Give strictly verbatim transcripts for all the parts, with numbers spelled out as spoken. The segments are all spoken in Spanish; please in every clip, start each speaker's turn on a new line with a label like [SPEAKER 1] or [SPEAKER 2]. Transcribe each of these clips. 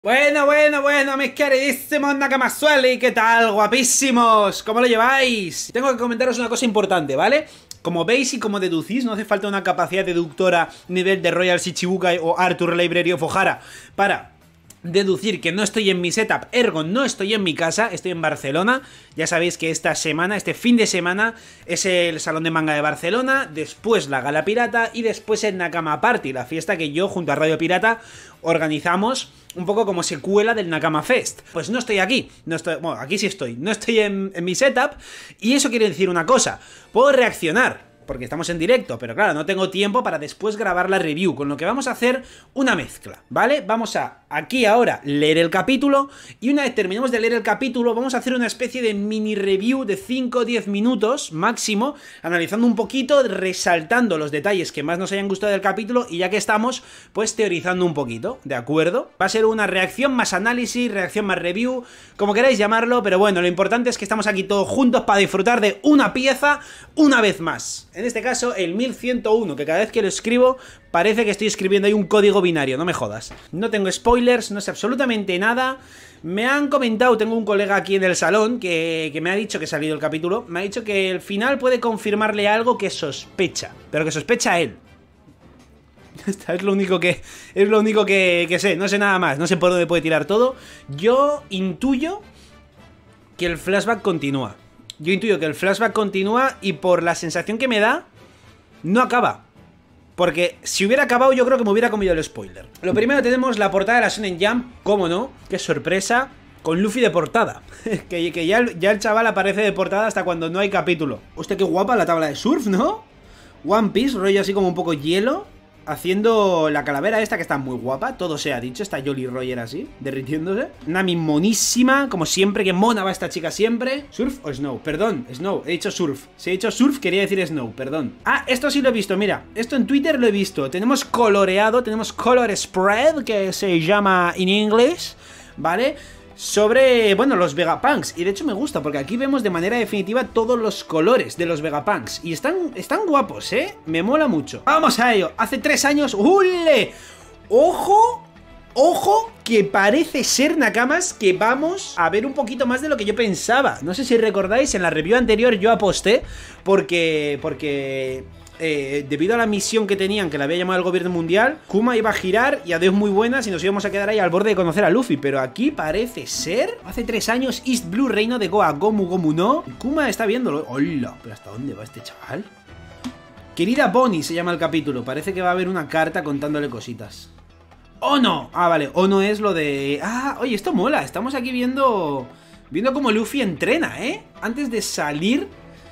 [SPEAKER 1] Bueno, bueno, bueno, mis queridísimos Nakamazueli, ¿qué tal? Guapísimos, ¿cómo lo lleváis? Tengo que comentaros una cosa importante, ¿vale? Como veis y como deducís, no hace falta una capacidad deductora nivel de Royal Shichibukai o Arthur Library of Ohara para deducir que no estoy en mi setup, ergo no estoy en mi casa, estoy en Barcelona. Ya sabéis que esta semana, este fin de semana, es el Salón de Manga de Barcelona, después la Gala Pirata y después el Nakama Party, la fiesta que yo junto a Radio Pirata organizamos un poco como secuela del Nakama Fest. Pues no estoy aquí, no estoy, bueno, aquí sí estoy, no estoy en, en mi setup, y eso quiere decir una cosa: puedo reaccionar porque estamos en directo, pero claro, no tengo tiempo para después grabar la review, con lo que vamos a hacer una mezcla, ¿vale? Vamos a, aquí ahora, leer el capítulo, y una vez terminemos de leer el capítulo, vamos a hacer una especie de mini review de cinco o diez minutos máximo, analizando un poquito, resaltando los detalles que más nos hayan gustado del capítulo, y ya que estamos, pues teorizando un poquito, ¿de acuerdo? Va a ser una reacción más análisis, reacción más review, como queráis llamarlo, pero bueno, lo importante es que estamos aquí todos juntos para disfrutar de una pieza una vez más. En este caso, el mil ciento uno, que cada vez que lo escribo parece que estoy escribiendo ahí un código binario, no me jodas. No tengo spoilers, no sé absolutamente nada. Me han comentado, tengo un colega aquí en el salón que, que me ha dicho que ha salido el capítulo, me ha dicho que el final puede confirmarle algo que sospecha, pero que sospecha él. Es lo único que es lo único que, que sé, no sé nada más, no sé por dónde puede tirar todo. Yo intuyo que el flashback continúa. Yo intuyo que el flashback continúa y por la sensación que me da, no acaba. Porque si hubiera acabado yo creo que me hubiera comido el spoiler. Lo primero tenemos la portada de la Shonen Jump, cómo no, qué sorpresa, con Luffy de portada. que que ya, el, ya el chaval aparece de portada hasta cuando no hay capítulo. Hostia, qué guapa la tabla de surf, ¿no? One Piece, rollo así como un poco hielo, haciendo la calavera esta que está muy guapa, todo se ha dicho, está Jolly Roger así, derritiéndose. Nami monísima, como siempre, que mona va esta chica siempre. ¿Surf o Snow? Perdón, Snow, he dicho surf. Si he dicho surf, quería decir Snow, perdón. Ah, esto sí lo he visto, mira, esto en Twitter lo he visto. Tenemos coloreado, tenemos color spread, que se llama en inglés, ¿vale? Sobre, bueno, los Vegapunks. Y de hecho me gusta, porque aquí vemos de manera definitiva todos los colores de los Vegapunks. Y están, están guapos, ¿eh? Me mola mucho. Vamos a ello. Hace tres años... ¡Ule! ¡Ojo! ¡Ojo! Que parece ser, Nakamas, que vamos a ver un poquito más de lo que yo pensaba. No sé si recordáis, en la review anterior yo aposté porque... Porque... Eh, debido a la misión que tenían, que la había llamado el gobierno mundial, Kuma iba a girar y adiós muy buenas y nos íbamos a quedar ahí al borde de conocer a Luffy. Pero aquí parece ser, hace tres años, East Blue, reino de Goa, Gomu Gomu no. Kuma está viéndolo. ¡Hola! ¿Pero hasta dónde va este chaval? Querida Bonnie se llama el capítulo. Parece que va a haber una carta contándole cositas. ¡Oh no! Ah, vale, ¡oh no! Es lo de... Ah, oye, esto mola. Estamos aquí viendo... Viendo cómo Luffy entrena, ¿eh? Antes de salir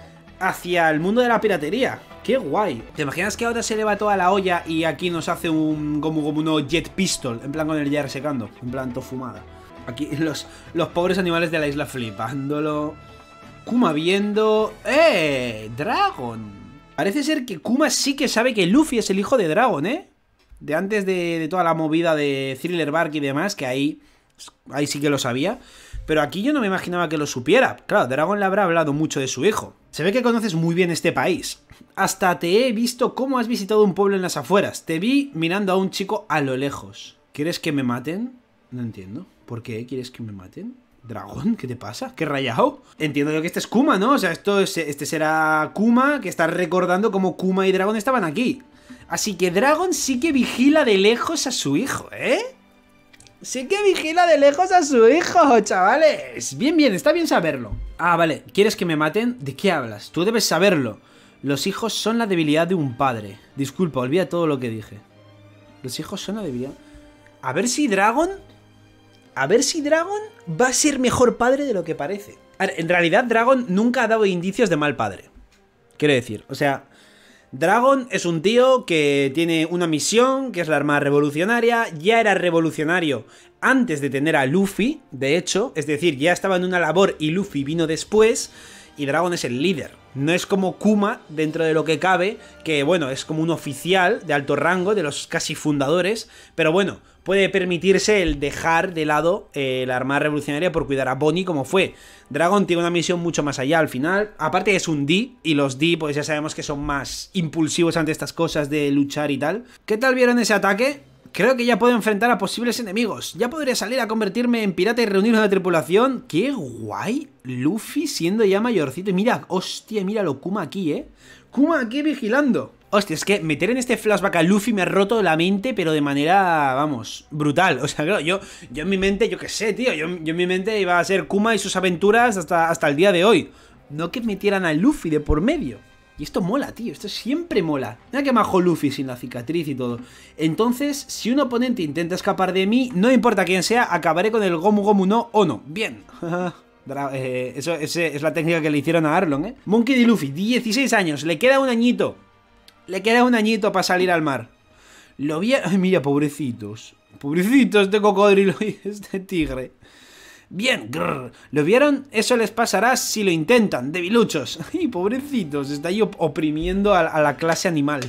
[SPEAKER 1] hacia el mundo de la piratería. ¡Qué guay! ¿Te imaginas que ahora se le va toda la olla y aquí nos hace un Gomu Gomu no Jet Pistol? En plan con el jar secando, en plan to fumada. Aquí los, los pobres animales de la isla flipándolo. Kuma viendo... ¡Eh! ¡Dragon! Parece ser que Kuma sí que sabe que Luffy es el hijo de Dragon, ¿eh? De antes de, de toda la movida de Thriller Bark y demás, que ahí... Ahí sí que lo sabía. Pero aquí yo no me imaginaba que lo supiera. Claro, Dragon le habrá hablado mucho de su hijo. Se ve que conoces muy bien este país. Hasta te he visto cómo has visitado un pueblo en las afueras. Te vi mirando a un chico a lo lejos. ¿Quieres que me maten? No entiendo. ¿Por qué quieres que me maten? ¿Dragón? ¿Qué te pasa? ¿Qué rayado? Entiendo yo que este es Kuma, ¿no? O sea, esto es, este será Kuma, que está recordando cómo Kuma y Dragon estaban aquí. Así que Dragon sí que vigila de lejos a su hijo, ¿eh? Sí que vigila de lejos a su hijo, chavales. Bien, bien, está bien saberlo. Ah, vale, ¿quieres que me maten? ¿De qué hablas? Tú debes saberlo. Los hijos son la debilidad de un padre. Disculpa, olvida todo lo que dije. Los hijos son la debilidad... A ver si Dragon... A ver si Dragon va a ser mejor padre de lo que parece. A ver, en realidad Dragon nunca ha dado indicios de mal padre. Quiero decir, o sea... Dragon es un tío que tiene una misión, que es la Armada Revolucionaria. Ya era revolucionario antes de tener a Luffy, de hecho. Es decir, ya estaba en una labor y Luffy vino después. Y Dragon es el líder. No es como Kuma, dentro de lo que cabe, que bueno, es como un oficial de alto rango, de los casi fundadores. Pero bueno, puede permitirse el dejar de lado eh, la Armada Revolucionaria por cuidar a Bonnie, como fue. Dragon tiene una misión mucho más allá al final. Aparte es un D, y los D pues ya sabemos que son más impulsivos ante estas cosas de luchar y tal. ¿Qué tal vieron ese ataque? Creo que ya puedo enfrentar a posibles enemigos. Ya podré salir a convertirme en pirata y reunir una tripulación. ¡Qué guay! Luffy siendo ya mayorcito. Y mira, hostia, míralo, Kuma aquí, ¿eh? Kuma aquí vigilando. Hostia, es que meter en este flashback a Luffy me ha roto la mente, pero de manera, vamos, brutal. O sea, claro, yo, yo en mi mente, yo qué sé, tío, yo, yo en mi mente iba a ser Kuma y sus aventuras hasta, hasta el día de hoy. No que metieran a Luffy de por medio. Y esto mola, tío, esto siempre mola. Mira que majo Luffy sin la cicatriz y todo. Entonces, si un oponente intenta escapar de mí, no importa quién sea, acabaré con el Gomu Gomu no o no. Bien. eh, eso ese es la técnica que le hicieron a Arlong, ¿eh? Monkey D. Luffy, dieciséis años, le queda un añito. Le queda un añito para salir al mar. Lo vi... Ay, mira, pobrecitos. Pobrecitos este cocodrilo y este tigre. Bien, grrr. ¿Lo vieron? Eso les pasará si lo intentan, debiluchos. Ay, pobrecitos, está ahí op oprimiendo a, a la clase animal.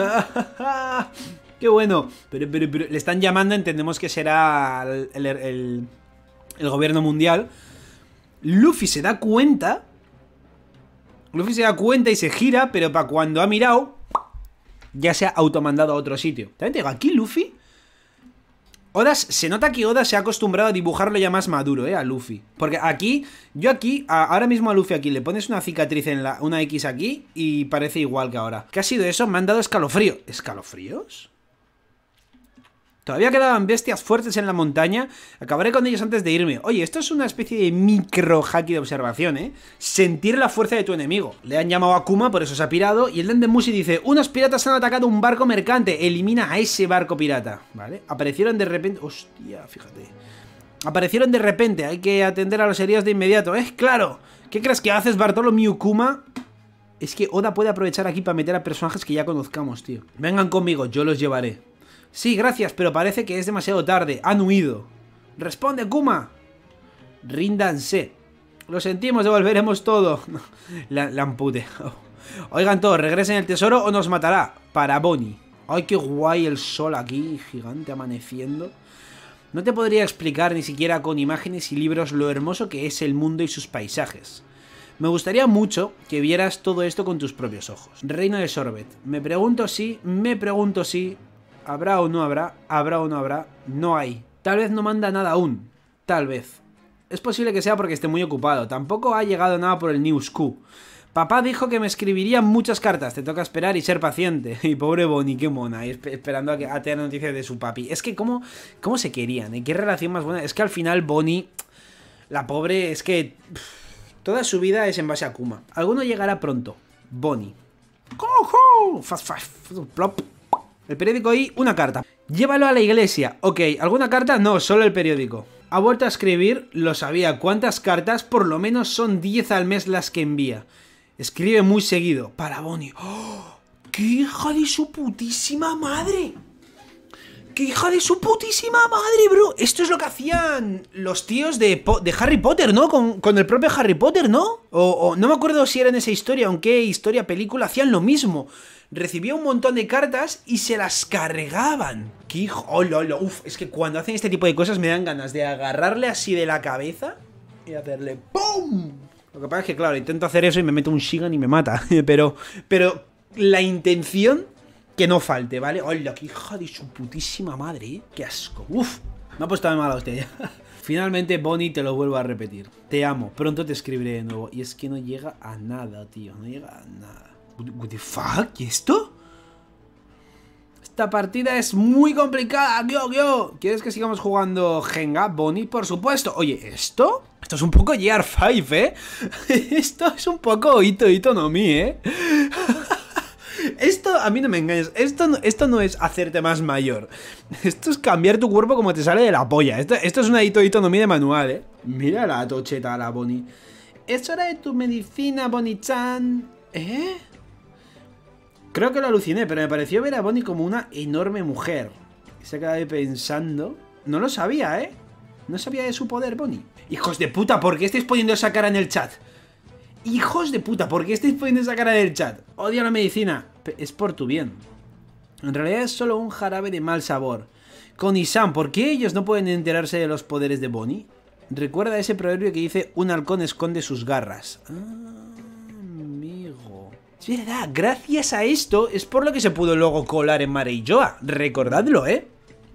[SPEAKER 1] Qué bueno. Pero, pero, pero, le están llamando, entendemos que será el, el, el, el gobierno mundial. Luffy se da cuenta. Luffy se da cuenta y se gira, pero para cuando ha mirado, ya se ha automandado a otro sitio. También te digo, aquí Luffy... Oda, se nota que Oda se ha acostumbrado a dibujarlo ya más maduro, eh, a Luffy. Porque aquí, yo aquí, a, ahora mismo a Luffy aquí le pones una cicatriz en la, una X aquí y parece igual que ahora. ¿Qué ha sido eso? Me han dado escalofrío. ¿Escalofríos? Todavía quedaban bestias fuertes en la montaña. Acabaré con ellos antes de irme. Oye, esto es una especie de micro haki de observación, ¿eh? Sentir la fuerza de tu enemigo. Le han llamado a Kuma, por eso se ha pirado. Y el Dendemushi dice, unos piratas han atacado un barco mercante. Elimina a ese barco pirata. ¿Vale? Aparecieron de repente... Hostia, fíjate. Aparecieron de repente. Hay que atender a los heridos de inmediato. ¡Eh, claro! ¿Qué crees que haces, Bartholomew Kuma? Es que Oda puede aprovechar aquí para meter a personajes que ya conozcamos, tío. Vengan conmigo, yo los llevaré. Sí, gracias, pero parece que es demasiado tarde. Han huido. ¡Responde, Kuma! Ríndanse. Lo sentimos, devolveremos todo. La, la ampute. Oigan todos, regresen el tesoro o nos matará. Para Bonnie. Ay, qué guay el sol aquí, gigante, amaneciendo. No te podría explicar ni siquiera con imágenes y libros lo hermoso que es el mundo y sus paisajes. Me gustaría mucho que vieras todo esto con tus propios ojos. Reino de Sorbet. Me pregunto si, me pregunto si... ¿Habrá o no habrá? ¿Habrá o no habrá? No hay. Tal vez no manda nada aún. Tal vez. Es posible que sea porque esté muy ocupado. Tampoco ha llegado nada por el News Q. Papá dijo que me escribiría muchas cartas. Te toca esperar y ser paciente. Y pobre Bonnie, qué mona. Y esperando a, que, a tener noticias de su papi. Es que cómo, cómo se querían. ¿Eh? Qué relación más buena. Es que al final Bonnie, la pobre, es que... Pff, toda su vida es en base a Kuma. Alguno llegará pronto. Bonnie. ¡Cojo! Fast, fast, plop. El periódico y una carta. Llévalo a la iglesia. Ok, ¿alguna carta? No, solo el periódico. Ha vuelto a escribir, lo sabía. ¿Cuántas cartas? Por lo menos son diez al mes las que envía. Escribe muy seguido. Para Bonnie. ¡Oh! ¡Qué hija de su putísima madre! ¡Qué hija de su putísima madre, bro! Esto es lo que hacían los tíos de, po de Harry Potter, ¿no? Con, con el propio Harry Potter, ¿no? O, o no me acuerdo si era en esa historia o en qué historia, película, hacían lo mismo. Recibía un montón de cartas y se las cargaban. ¡Qué hijo! ¡Oh, lolo! Uf, es que cuando hacen este tipo de cosas me dan ganas de agarrarle así de la cabeza y hacerle ¡pum! Lo que pasa es que, claro, intento hacer eso y me meto un Shigan y me mata. Pero, pero la intención... que no falte, ¿vale? ¡Hola, qué hija de su putísima madre! ¿Eh? ¡Qué asco! ¡Uf! Me ha puesto de mala hostia. Finalmente, Bonnie, te lo vuelvo a repetir. Te amo. Pronto te escribiré de nuevo. Y es que no llega a nada, tío. No llega a nada. ¿What the fuck? ¿Y esto? Esta partida es muy complicada. Yo, yo. ¿Quieres que sigamos jugando Jenga, Bonnie? Por supuesto. Oye, ¿esto? Esto es un poco Gear cinco, ¿eh? Esto es un poco Ito Ito no Mi, ¿eh? Esto, a mí no me engañes, esto no, esto no es hacerte más mayor. Esto es cambiar tu cuerpo como te sale de la polla. Esto, esto es una Ito Ito no Mi de manual, ¿eh? Mira la tocheta, la Bonnie. Es hora de tu medicina, Bonnie-chan. ¿Eh? Creo que lo aluciné, pero me pareció ver a Bonnie como una enorme mujer. Se quedaba ahí pensando. No lo sabía, ¿eh? No sabía de su poder, Bonnie. Hijos de puta, ¿por qué estáis poniendo esa cara en el chat? Hijos de puta, ¿por qué estáis poniendo esa cara en el chat? Odio la medicina. Es por tu bien. En realidad es solo un jarabe de mal sabor. Con Isam, ¿por qué ellos no pueden enterarse de los poderes de Bonnie? Recuerda ese proverbio que dice: un halcón esconde sus garras. Ah, amigo. Es verdad, gracias a esto es por lo que se pudo luego colar en Marei Joa. Recordadlo, ¿eh?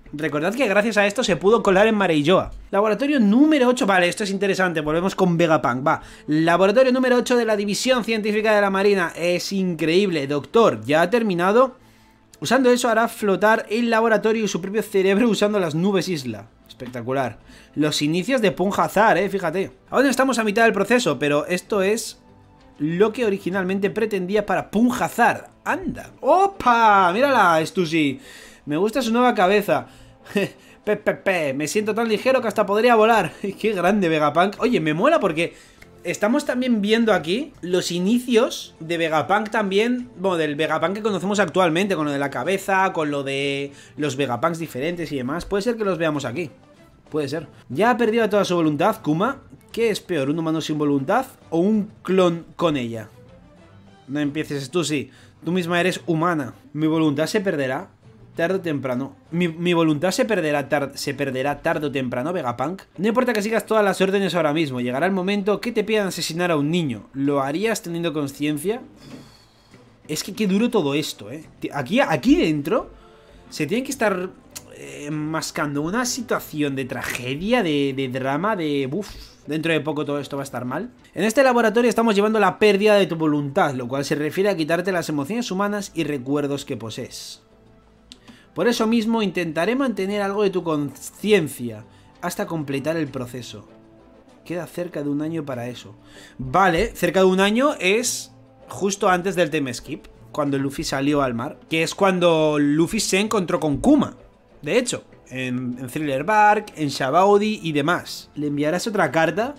[SPEAKER 1] Recordad que gracias a esto se pudo colar en Mareilloa. Laboratorio número ocho. Vale, esto es interesante. Volvemos con Vegapunk. Va. Laboratorio número ocho de la División Científica de la Marina. Es increíble. Doctor, ya ha terminado. Usando eso hará flotar el laboratorio y su propio cerebro usando las nubes isla. Espectacular. Los inicios de Punjazar, eh, fíjate. Aún estamos a mitad del proceso, pero esto es lo que originalmente pretendía para Punjazar. ¡Anda! ¡Opa! Mírala, Stussy. Me gusta su nueva cabeza. Pepepe, me siento tan ligero que hasta podría volar. Qué grande Vegapunk. Oye, me mola porque estamos también viendo aquí los inicios de Vegapunk también. Bueno, del Vegapunk que conocemos actualmente, con lo de la cabeza, con lo de los Vegapunks diferentes y demás. Puede ser que los veamos aquí. Puede ser. Ya ha perdido toda su voluntad, Kuma. ¿Qué es peor, un humano sin voluntad o un clon con ella? No empieces tú, sí. Tú misma eres humana. Mi voluntad se perderá tarde o temprano. Mi, mi voluntad se perderá, tar, se perderá tarde o temprano, Vegapunk. No importa que sigas todas las órdenes ahora mismo. Llegará el momento que te pidan asesinar a un niño. ¿Lo harías teniendo conciencia? Es que qué duro todo esto, ¿eh? Aquí, aquí dentro se tiene que estar eh, mascando una situación de tragedia, de, de drama, de... Uf, dentro de poco todo esto va a estar mal. En este laboratorio estamos llevando la pérdida de tu voluntad, lo cual se refiere a quitarte las emociones humanas y recuerdos que posees. Por eso mismo intentaré mantener algo de tu conciencia hasta completar el proceso. Queda cerca de un año para eso. Vale, cerca de un año es justo antes del time skip, cuando Luffy salió al mar, que es cuando Luffy se encontró con Kuma. De hecho, en, en Thriller Bark, en Sabaody y demás. ¿Le enviarás otra carta?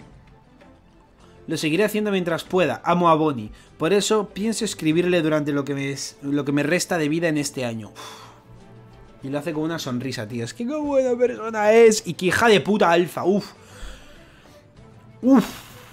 [SPEAKER 1] Lo seguiré haciendo mientras pueda. Amo a Bonnie. Por eso pienso escribirle durante lo que me, lo que me resta de vida en este año. Uf. Y lo hace con una sonrisa, tío. Es que qué buena persona es. Y que hija de puta alfa. Uf. Uf.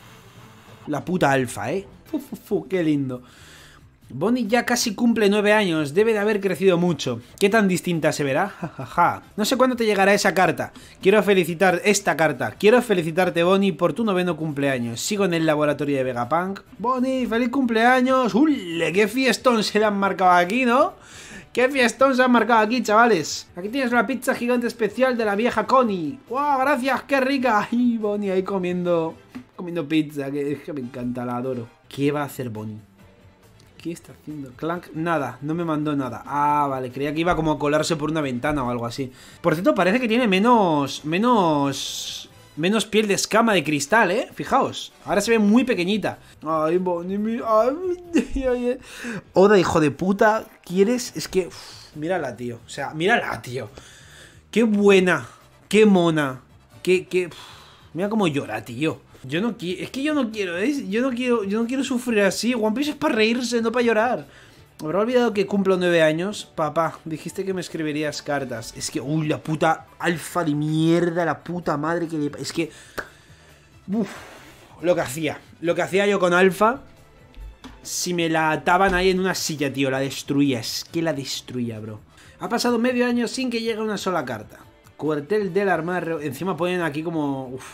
[SPEAKER 1] La puta alfa, eh. Uf, uf, uf, qué lindo. Bonnie ya casi cumple nueve años. Debe de haber crecido mucho. ¿Qué tan distinta se verá? Ja, ja, ja. No sé cuándo te llegará esa carta. Quiero felicitar esta carta. Quiero felicitarte, Bonnie, por tu noveno cumpleaños. Sigo en el laboratorio de Vegapunk. Bonnie, feliz cumpleaños. ¡Ule! ¡Qué fiestón se le han marcado aquí, ¿no? ¡Qué fiestón se han marcado aquí, chavales! Aquí tienes una pizza gigante especial de la vieja Connie. ¡Wow! ¡Gracias! ¡Qué rica! ¡Ay, Bonnie ahí comiendo, comiendo pizza! Que, que me encanta, la adoro. ¿Qué va a hacer Bonnie? ¿Qué está haciendo? Clank, nada, no me mandó nada. Ah, vale, creía que iba como a colarse por una ventana o algo así. Por cierto, parece que tiene menos... Menos... Menos piel de escama de cristal, ¿eh? Fijaos, ahora se ve muy pequeñita. Ay, Bonnie, mi... Ay, ay, ay. Oda, hijo de puta, ¿quieres? Es que... Uf, mírala, tío. O sea, mírala, tío. Qué buena. Qué mona. Qué... qué... Uf, mira cómo llora, tío. Yo no quiero... Es que yo no quiero... ¿eh? Yo no quiero... Yo no quiero sufrir así. One Piece es para reírse, no para llorar. Habrá olvidado que cumplo nueve años. Papá, dijiste que me escribirías cartas. Es que... Uy, la puta alfa de mierda. La puta madre que le... Es que... Uf, lo que hacía. Lo que hacía yo con Alfa. Si me la ataban ahí en una silla, tío. La destruía. Es que la destruía, bro. Ha pasado medio año sin que llegue una sola carta. Cuartel de la Armada... Encima ponen aquí como... Uf.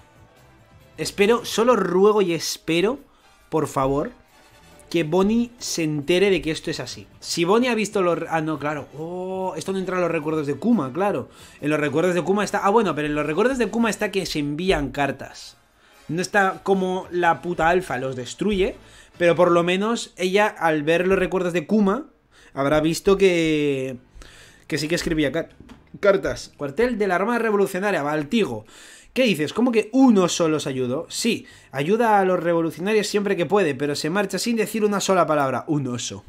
[SPEAKER 1] Espero, solo ruego y espero, por favor, que Bonnie se entere de que esto es así. Si Bonnie ha visto los... Ah, no, claro. Oh, esto no entra en los recuerdos de Kuma, claro. En los recuerdos de Kuma está... Ah, bueno, pero en los recuerdos de Kuma está que se envían cartas. No está como la puta alfa los destruye, pero por lo menos ella, al ver los recuerdos de Kuma, habrá visto que... Que sí que escribía car cartas. Cuartel de la Armada Revolucionaria, Valtigo. ¿Qué dices? ¿Cómo que uno solo os ayudó? Sí, ayuda a los revolucionarios siempre que puede, pero se marcha sin decir una sola palabra. Un oso.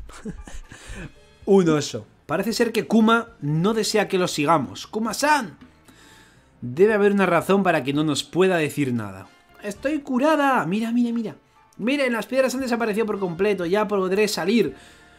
[SPEAKER 1] Un oso. Parece ser que Kuma no desea que lo sigamos. ¡Kuma-san! Debe haber una razón para que no nos pueda decir nada. ¡Estoy curada! Mira, mira, mira. Miren, las piedras han desaparecido por completo. Ya podré salir.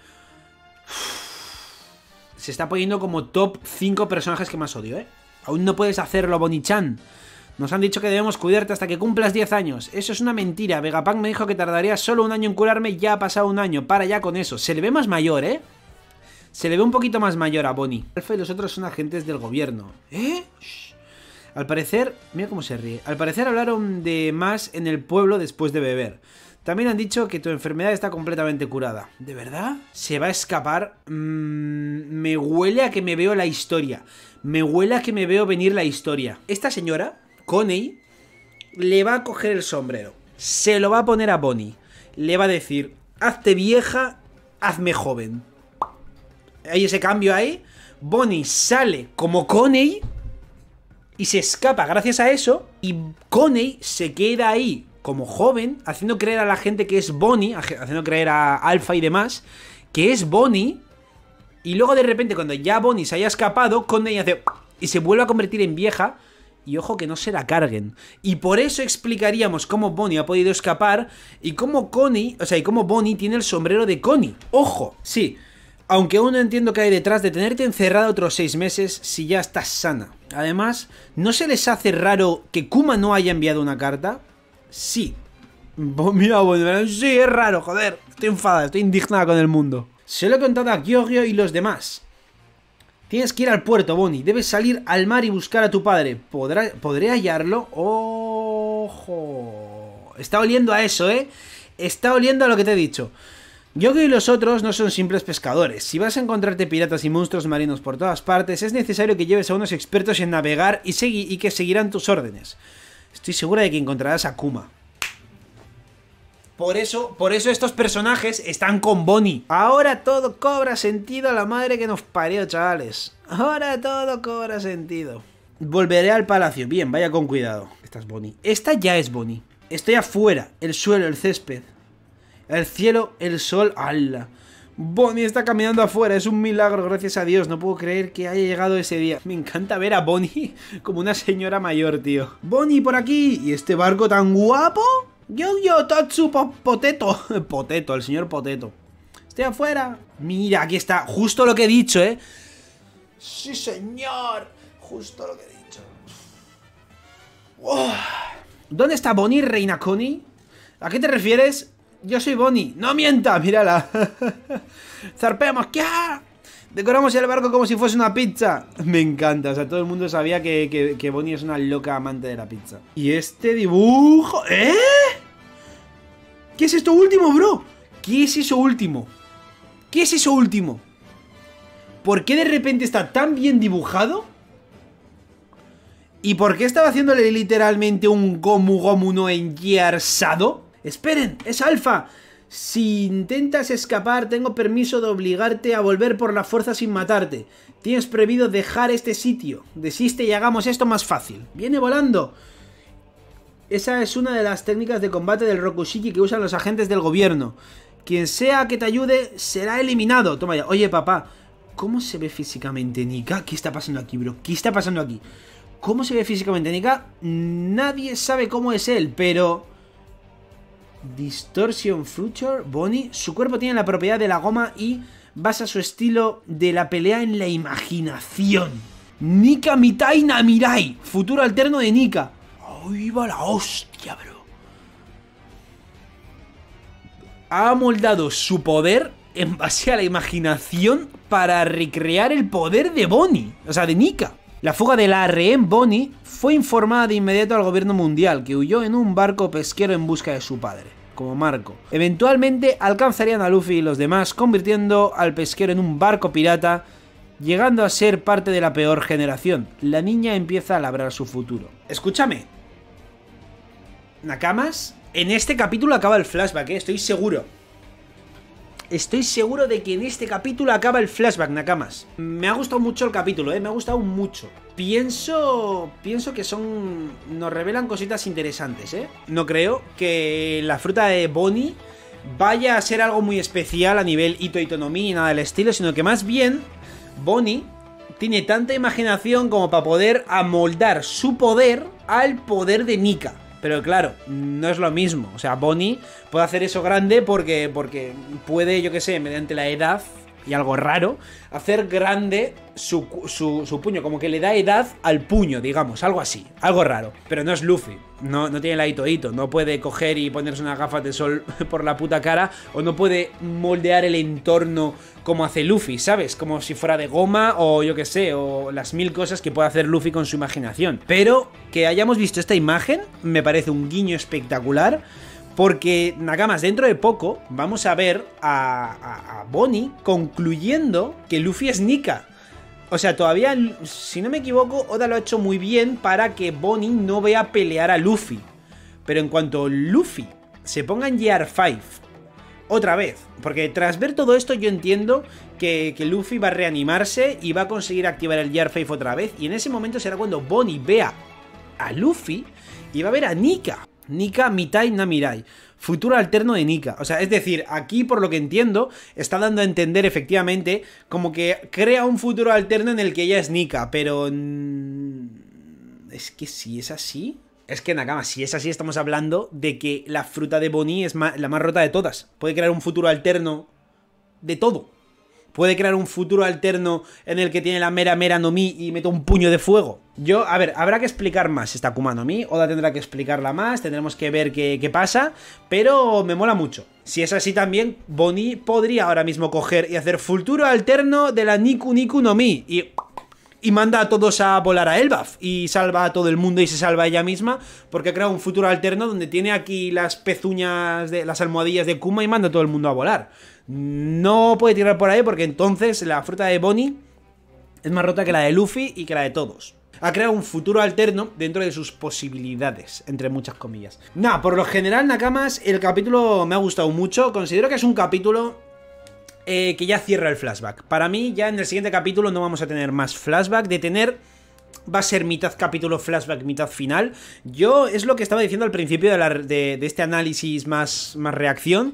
[SPEAKER 1] Se está poniendo como top cinco personajes que más odio, ¿eh? Aún no puedes hacerlo, Bonnie-chan. Nos han dicho que debemos cuidarte hasta que cumplas diez años. Eso es una mentira. Vegapunk me dijo que tardaría solo un año en curarme. Ya ha pasado un año. Para ya con eso. Se le ve más mayor, ¿eh? Se le ve un poquito más mayor a Bonnie. Alfa y los otros son agentes del gobierno. ¿Eh? Shh. Al parecer... Mira cómo se ríe. Al parecer hablaron de más en el pueblo después de beber. También han dicho que tu enfermedad está completamente curada. ¿De verdad? ¿Se va a escapar? Mm, me huele a que me veo la historia. Me huele a que me veo venir la historia. Esta señora, Connie, le va a coger el sombrero. Se lo va a poner a Bonnie. Le va a decir, hazte vieja, hazme joven. Hay ese cambio ahí. Bonnie sale como Connie y se escapa gracias a eso. Y Connie se queda ahí como joven, haciendo creer a la gente que es Bonnie, haciendo creer a Alpha y demás, que es Bonnie, y luego de repente cuando ya Bonnie se haya escapado, Connie hace... y se vuelve a convertir en vieja, y ojo que no se la carguen. Y por eso explicaríamos cómo Bonnie ha podido escapar, y cómo Connie, o sea, y cómo Bonnie tiene el sombrero de Connie. ¡Ojo! Sí, aunque aún no entiendo qué hay detrás de tenerte encerrada otros seis meses si ya estás sana. Además, ¿no se les hace raro que Kuma no haya enviado una carta? Sí. Mira, bueno, sí, es raro, joder. Estoy enfadada, estoy indignada con el mundo. Se lo he contado a Gyogyo y los demás. Tienes que ir al puerto, Bonnie. Debes salir al mar y buscar a tu padre. ¿Podrá, ¿Podré hallarlo? ¡Ojo! Está oliendo a eso, ¿eh? Está oliendo a lo que te he dicho. Gyogyo y los otros no son simples pescadores. Si vas a encontrarte piratas y monstruos marinos por todas partes, es necesario que lleves a unos expertos en navegar y, y que seguirán tus órdenes. Estoy segura de que encontrarás a Kuma. Por eso, por eso estos personajes están con Bonnie. Ahora todo cobra sentido a la madre que nos parió, chavales. Ahora todo cobra sentido. Volveré al palacio. Bien, vaya con cuidado. Esta es Bonnie. Esta ya es Bonnie. Estoy afuera. El suelo, el césped. El cielo, el sol. ¡Hala! Bonnie está caminando afuera, es un milagro, gracias a Dios. No puedo creer que haya llegado ese día. Me encanta ver a Bonnie como una señora mayor, tío. Bonnie por aquí, ¿y este barco tan guapo? Gyogyo Tatsu Poteto. Poteto, el señor Poteto. Estoy afuera. Mira, aquí está, justo lo que he dicho, ¿eh? Sí, señor. Justo lo que he dicho. Oh. ¿Dónde está Bonnie, reina Connie? ¿A qué te refieres? Yo soy Bonnie. ¡No mienta! ¡Mírala! ¡Zarpeamos! ¿Qué? Decoramos el barco como si fuese una pizza. Me encanta. O sea, todo el mundo sabía que, que, que Bonnie es una loca amante de la pizza. Y este dibujo... ¿Eh? ¿Qué es esto último, bro? ¿Qué es eso último? ¿Qué es eso último? ¿Por qué de repente está tan bien dibujado? ¿Y por qué estaba haciéndole literalmente un Gomu Gomu no Enyersado? ¡Esperen! ¡Es Alpha! Si intentas escapar, tengo permiso de obligarte a volver por la fuerza sin matarte. Tienes prohibido dejar este sitio. Desiste y hagamos esto más fácil. ¡Viene volando! Esa es una de las técnicas de combate del Rokushiki que usan los agentes del gobierno. Quien sea que te ayude será eliminado. Toma ya. Oye, papá, ¿cómo se ve físicamente Nika? ¿Qué está pasando aquí, bro? ¿Qué está pasando aquí? ¿Cómo se ve físicamente Nika? Nadie sabe cómo es él, pero... Distortion Future, Bonnie. Su cuerpo tiene la propiedad de la goma y basa su estilo de la pelea en la imaginación. Nika Mitai Namirai, futuro alterno de Nika. ¡Ahí va la hostia, bro! Ha amoldado su poder en base a la imaginación para recrear el poder de Bonnie, o sea, de Nika. La fuga de la rehén Bonnie fue informada de inmediato al gobierno mundial, que huyó en un barco pesquero en busca de su padre, como Marco. Eventualmente alcanzarían a Luffy y los demás, convirtiendo al pesquero en un barco pirata, llegando a ser parte de la peor generación. La niña empieza a labrar su futuro. Escúchame, Nakamas, en este capítulo acaba el flashback, ¿eh? Estoy seguro. Estoy seguro de que en este capítulo acaba el flashback, Nakamas. Me ha gustado mucho el capítulo, ¿eh? Me ha gustado mucho. Pienso... Pienso que son... Nos revelan cositas interesantes, ¿eh? No creo que la fruta de Bonnie vaya a ser algo muy especial a nivel Ito Itonomi ni nada del estilo, sino que más bien Bonnie tiene tanta imaginación como para poder amoldar su poder al poder de Nika. Pero claro, no es lo mismo. O sea, Bonnie puede hacer eso grande porque, porque puede, yo que sé, mediante la edad y algo raro, hacer grande su, su, su puño. Como que le da edad al puño, digamos, algo así. Algo raro. Pero no es Luffy. No, no tiene la Ito Ito. No puede coger y ponerse unas gafas de sol por la puta cara. O no puede moldear el entorno como hace Luffy, ¿sabes? Como si fuera de goma o yo que sé, o las mil cosas que puede hacer Luffy con su imaginación. Pero que hayamos visto esta imagen me parece un guiño espectacular Porque, Nakamas, dentro de poco vamos a ver a, a, a Bonnie concluyendo que Luffy es Nika. O sea, todavía, si no me equivoco, Oda lo ha hecho muy bien para que Bonnie no vea pelear a Luffy. Pero en cuanto Luffy se ponga en Gear cinco otra vez, porque tras ver todo esto yo entiendo que, que Luffy va a reanimarse y va a conseguir activar el Gear cinco otra vez. Y en ese momento será cuando Bonnie vea a Luffy y va a ver a Nika. Nika Mitai Namirai, futuro alterno de Nika. O sea, es decir, aquí por lo que entiendo está dando a entender efectivamente como que crea un futuro alterno en el que ella es Nika. Pero... es que si es así... Es que, Nakama, si es así, estamos hablando de que la fruta de Bonnie es la más rota de todas. Puede crear un futuro alterno de todo. Puede crear un futuro alterno en el que tiene la mera mera no mi y mete un puño de fuego. Yo, a ver, habrá que explicar más esta Akuma no Mi. Oda tendrá que explicarla más, tendremos que ver qué, qué pasa. Pero me mola mucho. Si es así también, Bonnie podría ahora mismo coger y hacer futuro alterno de la Niku Niku no Mi. Y... y manda a todos a volar a Elbaf y salva a todo el mundo y se salva a ella misma porque crea un futuro alterno donde tiene aquí las pezuñas, de las almohadillas de Kuma y manda a todo el mundo a volar. No puede tirar por ahí porque entonces la fruta de Bonnie es más rota que la de Luffy y que la de todos. Ha creado un futuro alterno dentro de sus posibilidades, entre muchas comillas. Nah, por lo general, Nakamas, el capítulo me ha gustado mucho. Considero que es un capítulo... Eh, que ya cierra el flashback. Para mí, ya en el siguiente capítulo no vamos a tener más flashback. De tener... va a ser mitad capítulo flashback, mitad final. Yo, es lo que estaba diciendo al principio de, la, de, de este análisis más, más reacción.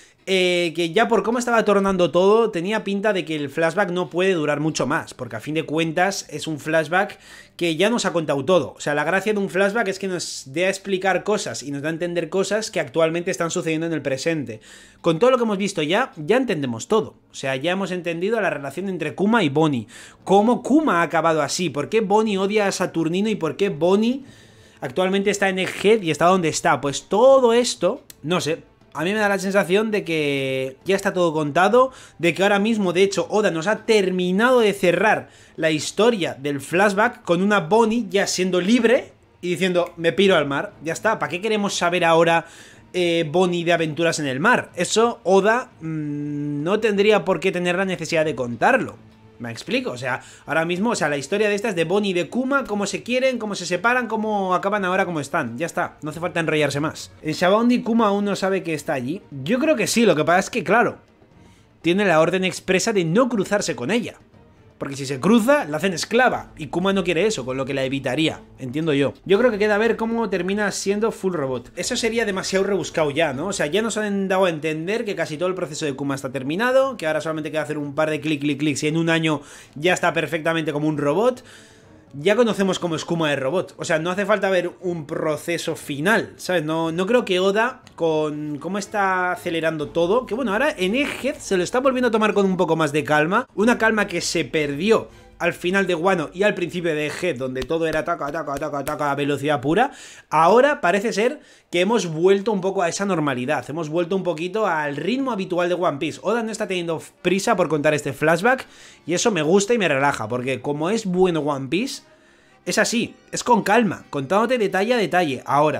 [SPEAKER 1] Eh, que ya por cómo estaba tornando todo, tenía pinta de que el flashback no puede durar mucho más, porque a fin de cuentas es un flashback que ya nos ha contado todo. O sea, la gracia de un flashback es que nos dé a explicar cosas y nos da a entender cosas que actualmente están sucediendo en el presente. Con todo lo que hemos visto ya, ya entendemos todo. O sea, ya hemos entendido la relación entre Kuma y Bonnie. Cómo Kuma ha acabado así, por qué Bonnie odia a Saturnino y por qué Bonnie actualmente está en Egghead y está donde está. Pues todo esto, no sé... a mí me da la sensación de que ya está todo contado, de que ahora mismo, de hecho, Oda nos ha terminado de cerrar la historia del flashback con una Bonnie ya siendo libre y diciendo, me piro al mar, ya está. ¿Para qué queremos saber ahora eh, Bonnie de aventuras en el mar? Eso Oda mmm, no tendría por qué tener la necesidad de contarlo. ¿Me explico? O sea, ahora mismo, o sea, la historia de esta es de Bonnie y de Kuma, cómo se quieren, cómo se separan, cómo acaban ahora, cómo están. Ya está, no hace falta enrollarse más. En Shabondi, Kuma aún no sabe que está allí. Yo creo que sí, lo que pasa es que, claro, tiene la orden expresa de no cruzarse con ella. Porque si se cruza, la hacen esclava. Y Kuma no quiere eso, con lo que la evitaría. Entiendo yo. Yo creo que queda ver cómo termina siendo full robot. Eso sería demasiado rebuscado ya, ¿no? O sea, ya nos han dado a entender que casi todo el proceso de Kuma está terminado. Que ahora solamente queda hacer un par de clic, clic, clics. Y en un año ya está perfectamente como un robot. Ya conocemos cómo es Kuma de robot. O sea, no hace falta ver un proceso final, ¿sabes? No, no creo que Oda, con cómo está acelerando todo, que bueno, ahora en Egghead se lo está volviendo a tomar con un poco más de calma. Una calma que se perdió al final de Wano y al principio de Egghead, donde todo era taca, taca, taca, taca, a velocidad pura. Ahora parece ser que hemos vuelto un poco a esa normalidad. Hemos vuelto un poquito al ritmo habitual de One Piece. Oda no está teniendo prisa por contar este flashback y eso me gusta y me relaja, porque como es bueno One Piece, es así, es con calma, contándote detalle a detalle. Ahora,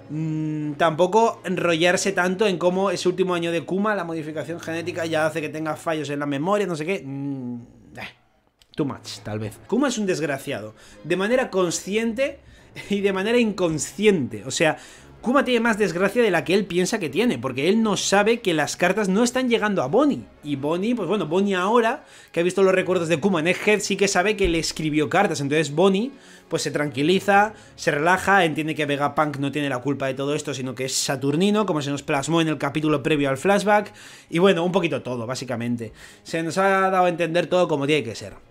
[SPEAKER 1] mmm, tampoco enrollarse tanto en cómo ese último año de Kuma, la modificación genética ya hace que tenga fallos en la memoria, no sé qué. Mmm, eh. Too much, tal vez. Kuma es un desgraciado, de manera consciente y de manera inconsciente. O sea, Kuma tiene más desgracia de la que él piensa que tiene, porque él no sabe que las cartas no están llegando a Bonnie. Y Bonnie, pues bueno, Bonnie ahora, que ha visto los recuerdos de Kuma en Egghead, sí que sabe que le escribió cartas. Entonces Bonnie, pues se tranquiliza, se relaja, entiende que Vegapunk no tiene la culpa de todo esto, sino que es Saturnino, como se nos plasmó en el capítulo previo al flashback. Y bueno, un poquito todo, básicamente. Se nos ha dado a entender todo como tiene que ser.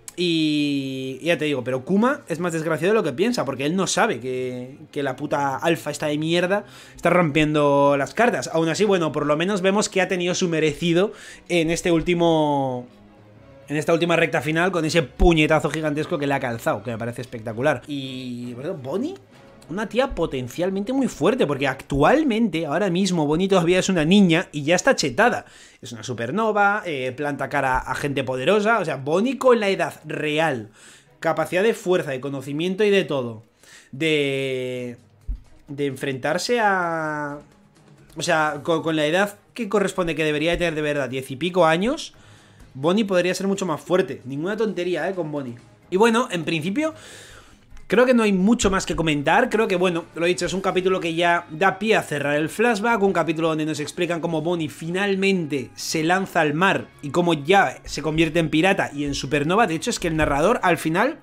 [SPEAKER 1] Y ya te digo, pero Kuma es más desgraciado de lo que piensa, porque él no sabe que, que la puta alfa esta de mierda está rompiendo las cartas. Aún así, bueno, por lo menos vemos que ha tenido su merecido en este último... en esta última recta final, con ese puñetazo gigantesco que le ha calzado, que me parece espectacular. Y... bueno, Bonnie, una tía potencialmente muy fuerte, porque actualmente, ahora mismo, Bonnie todavía es una niña y ya está chetada. Es una supernova, eh, planta cara a gente poderosa, o sea, Bonnie con la edad real, capacidad de fuerza, de conocimiento y de todo, de... de enfrentarse a... O sea, con, con la edad que corresponde, que debería de tener de verdad, diez y pico años, Bonnie podría ser mucho más fuerte. Ninguna tontería, eh, con Bonnie. Y bueno, en principio, creo que no hay mucho más que comentar. Creo que, bueno, lo he dicho, es un capítulo que ya da pie a cerrar el flashback. Un capítulo donde nos explican cómo Bonnie finalmente se lanza al mar y cómo ya se convierte en pirata y en supernova. De hecho, es que el narrador, al final...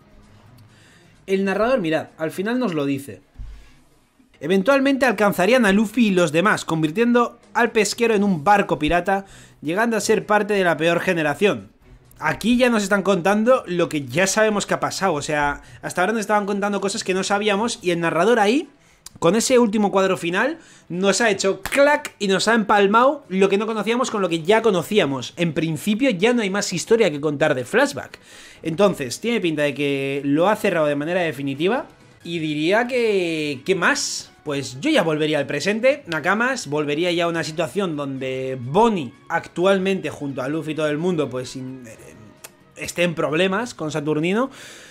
[SPEAKER 1] El narrador, mirad, al final nos lo dice. Eventualmente alcanzarían a Luffy y los demás, convirtiendo al pesquero en un barco pirata, llegando a ser parte de la peor generación. Aquí ya nos están contando lo que ya sabemos que ha pasado, o sea, hasta ahora nos estaban contando cosas que no sabíamos y el narrador ahí, con ese último cuadro final, nos ha hecho clac y nos ha empalmado lo que no conocíamos con lo que ya conocíamos. En principio ya no hay más historia que contar de flashback. Entonces, tiene pinta de que lo ha cerrado de manera definitiva. Y diría que... ¿qué más? Pues yo ya volvería al presente, Nakamas, volvería ya a una situación donde Bonnie actualmente junto a Luffy y todo el mundo pues in, eh, esté en problemas con Saturnino.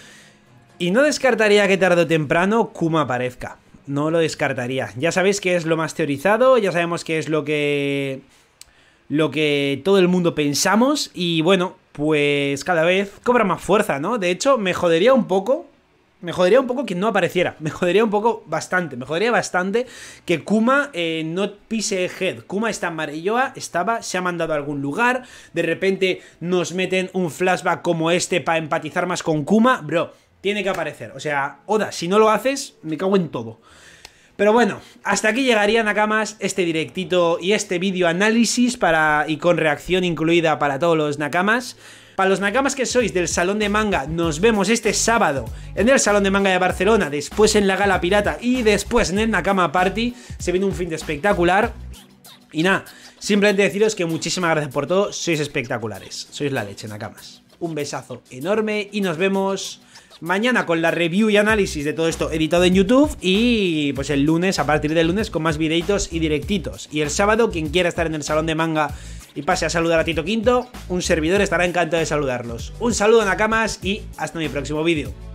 [SPEAKER 1] Y no descartaría que tarde o temprano Kuma aparezca, no lo descartaría. Ya sabéis que es lo más teorizado, ya sabemos que es lo que... lo que todo el mundo pensamos y bueno, pues cada vez cobra más fuerza, ¿no? De hecho, me jodería un poco... Me jodería un poco que no apareciera, me jodería un poco bastante, me jodería bastante que Kuma eh, no pise Head. Kuma está en Marilloa, estaba, se ha mandado a algún lugar, de repente nos meten un flashback como este para empatizar más con Kuma, bro, tiene que aparecer. O sea, Oda, si no lo haces, me cago en todo. Pero bueno, hasta aquí llegaría, Nakamas, este directito y este vídeo análisis para, y con reacción incluida para todos los Nakamas. Para los Nakamas que sois del Salón de Manga, nos vemos este sábado en el Salón de Manga de Barcelona, después en la Gala Pirata y después en el Nakama Party. Se viene un fin de espectacular. Y nada, simplemente deciros que muchísimas gracias por todo, sois espectaculares, sois la leche, Nakamas. Un besazo enorme y nos vemos mañana con la review y análisis de todo esto editado en YouTube y pues el lunes, a partir del lunes, con más videitos y directitos. Y el sábado, quien quiera estar en el Salón de Manga y pase a saludar a Tito Quinto, un servidor estará encantado de saludarlos. Un saludo, Nakamas, y hasta mi próximo vídeo.